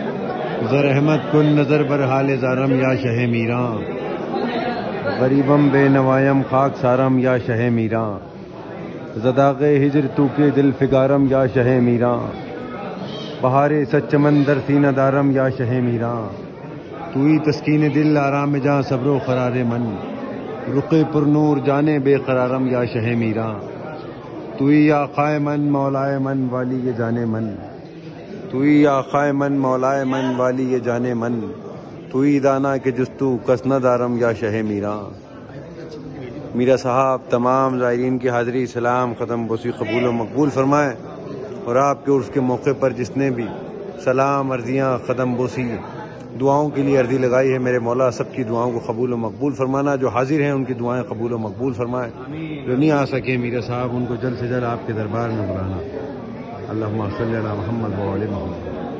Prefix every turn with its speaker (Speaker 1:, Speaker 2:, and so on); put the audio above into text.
Speaker 1: زر احمد کن نظر بر حال زارم یا شہ میراں، غریبم بے نوائم خاک سارم یا شہ میراں، زداغ ہجر تو کے دل فگارم یا شہ میراں، بہار سچمن در سینہ دارم یا شہ میراں، توئی تسکین دل آرام جاں صبر و قرار من، رخ پر نور جانے بے قرارم یا شہ میراں، توئی آقائے من مولائے من والی یہ جانے من، توئی آقائے من مولائے من والی یہ جانے من، توئی دانا کے جستو کس نہ دارم یا شہ میراں۔ میرا صاحب تمام زائرین کی حاضری سلام ختم بوسی قبول و مقبول فرمائے، اور آپ کے عرس کے موقع پر جس نے بھی سلام عرضیاں قدم بوسی دعاؤں کے لیے عرضی لگائی ہے، میرے مولا سب کی دعاؤں کو قبول و مقبول فرمانا، جو حاضر ہیں ان کی دعائیں قبول و مقبول فرمائے، جو نہیں آ سکے میرے صاحب ان کو جلد سے جلد آپ کے دربار میں بلانا۔ اللہم صلی علی محمد و علی محمد۔